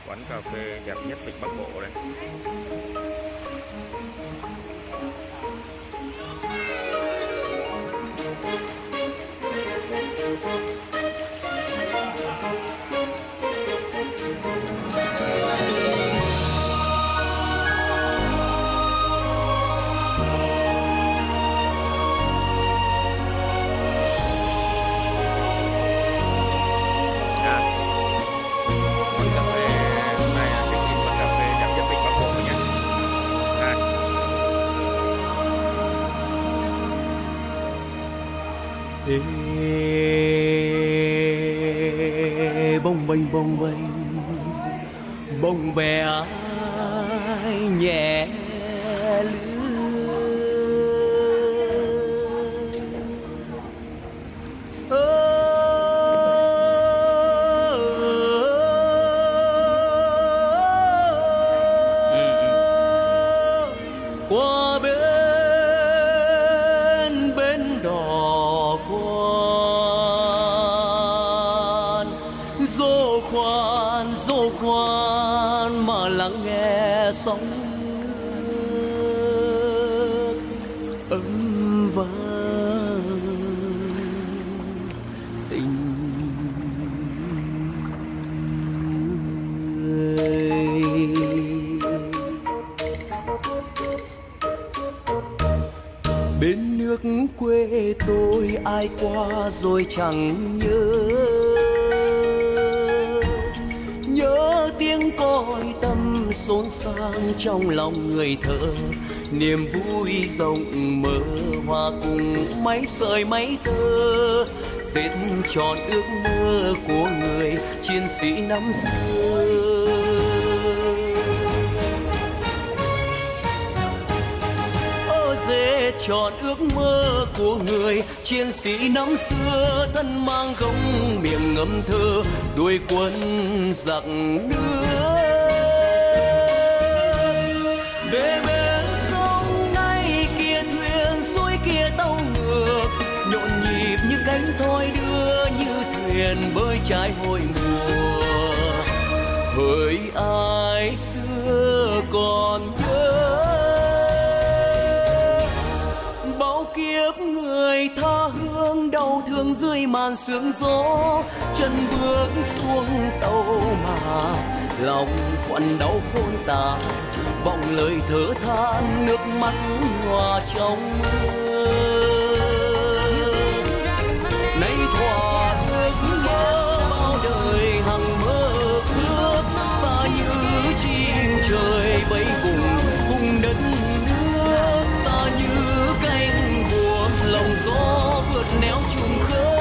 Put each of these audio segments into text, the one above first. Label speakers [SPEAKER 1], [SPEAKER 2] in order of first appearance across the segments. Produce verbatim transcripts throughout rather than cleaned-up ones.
[SPEAKER 1] Quán cà phê đẹp nhất Vịnh Bắc Bộ đây.
[SPEAKER 2] Ê, bông bềnh bông bềnh bông bè ai nhẹ lướt. Qua bên bên đò quan dô khoan dô khoan mà lắng nghe sóng nước ấm vang tình người. Bên nước quê tôi ai qua rồi chẳng nhớ, nhớ tiếng còi tâm xôn xang trong lòng người thợ, niềm vui rộng mở hòa cùng mấy sợi mấy tơ, dệt tròn ước mơ của người chiến sĩ năm xưa. Dễ tròn ước mơ của người chiến sĩ năm xưa, thân mang gông miệng ngâm thơ đuổi quân giặc nước. Về bên sông này kia thuyền xuôi kia tàu ngược, nhộn nhịp như cánh thoi đưa như thuyền bơi trái hội mùa. Hỡi ai xưa còn nhớ kiếp người tha hương đau thương dưới màn sương gió, chân bước xuống tàu mà lòng quặn đau khôn tả, vọng lời thở than nước mắt hòa trong mưa. Nay thỏa ước mơ bao đời hằng mơ ước, ta như chim trời bay cùng cùng đất nước, ta như cánh lòng gió vượt nẻo trùng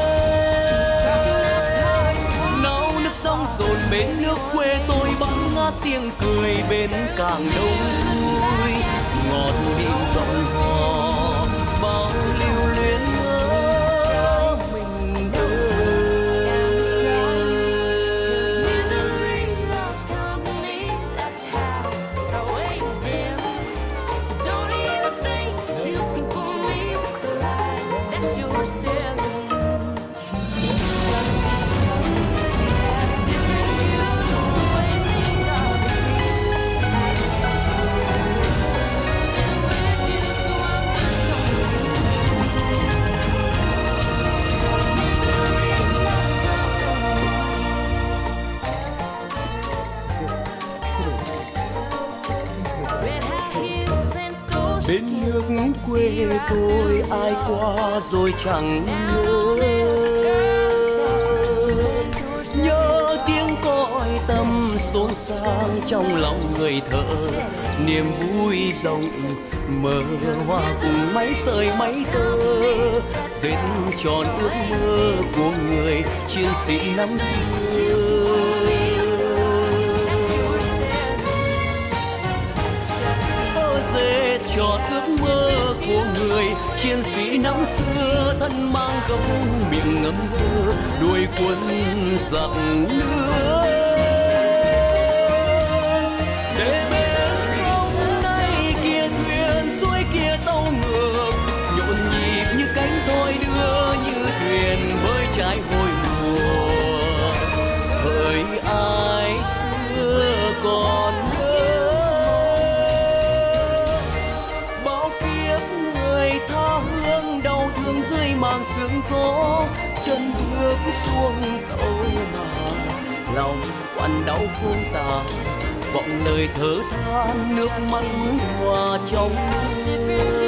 [SPEAKER 2] khơi. Náo nước sóng dồn bên nước quê tôi bắn ngát tiếng cười bên càng đông vui, ngọt đêm dòng hò bao lưu luyến nhớ mình đâu. Bên nước quê tôi ai qua rồi chẳng nhớ, nhớ tiếng còi tâm xôn xang trong lòng người thợ, niềm vui rộng mở hoa cùng mấy sợi mấy tơ, dệt tròn ước mơ của người chiến sĩ năm xưa. Dễ tròn ước mơ của người chiến sĩ năm xưa, thân mang gông miệng ngâm thơ đuổi quân giặc nước. Để bên sông này kia thuyền xuôi kia tàu ngược, nhộn nhịp như cánh thoi đưa như thuyền bơi trái hồi mùa. Hỡi ai xưa gió, chân bước xuống tàu mà lòng quặn đau không tả, vọng lời thở than nước mắt hòa trong mưa.